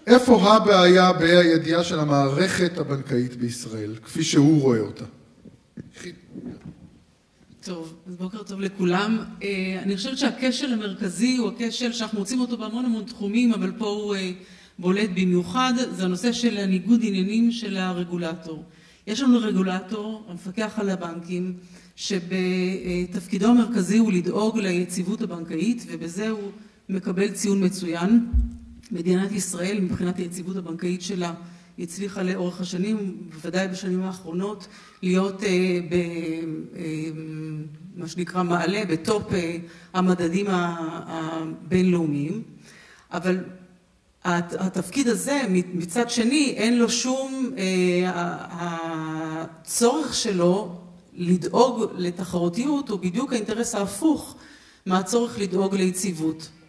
איפה הבעיה בידיעה של המערכת הבנקאית בישראל, כפי שהוא רואה אותה? טוב, אז בוקר טוב לכולם. אני חושבת שהכשל המרכזי הוא הכשל שאנחנו מוצאים אותו בהמון המון תחומים, אבל פה הוא בולט במיוחד, זה הנושא של הניגוד עניינים של הרגולטור. יש לנו רגולטור, המפקח על הבנקים, שבתפקידו המרכזי הוא לדאוג ליציבות הבנקאית, ובזה הוא מקבל ציון מצוין. מדינת ישראל, מבחינת היציבות הבנקאית שלה, הצליחה לאורך השנים, בוודאי בשנים האחרונות, להיות מה שנקרא מעלה, בטופ המדדים הבינלאומיים. אבל התפקיד הזה, מצד שני, אין לו שום, הצורך שלו לדאוג לתחרותיות, הוא בדיוק האינטרס ההפוך מהצורך לדאוג ליציבות.